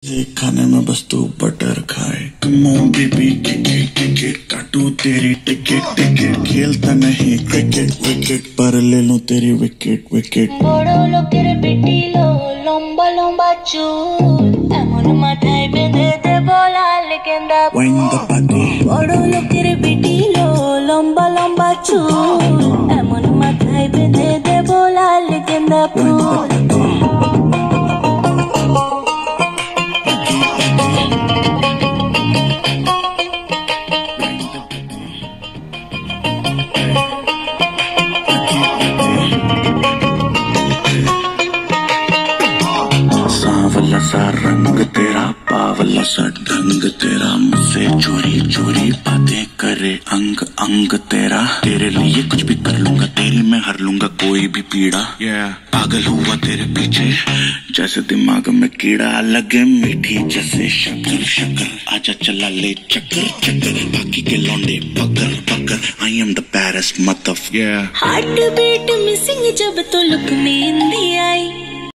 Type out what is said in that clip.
ये खाने में बस तू बटर खाए। कम ऑन बेबी टिकट काटू तेरी टिकट खेलता नहीं क्रिकेट विकेट पर ले लूं तेरी विकेट विकेट। बड़ो लोकेर बेटिलो लंबा लंबा चूल एमन माথায় বেঁধে দেব লাল গেন্দা ফুল। বড় লোকের বেটিলো লম্বা লম্বা চুল এমন মাথায় বেঁধে দেব লাল গেন্দা ফুল। सांवला सा रंग तेरा पावला सा ढंग तेरा मुझसे चोरी चोरी बातें करे अंग अंग तेरा। तेरे लिए कुछ भी कर लूंगा तेरी मैं हर लूंगा कोई भी पीड़ा। पागल हुआ तेरे पीछे जैसे दिमाग में कीड़ा लगे मीठी जैसे शक्कर शक्कर। आजा चला ले चक्कर चक्कर बाकी के लौंडे पकड़ पकड़। I am the baddest mother. Heart beat missing जब तो लुक में हिंदी आई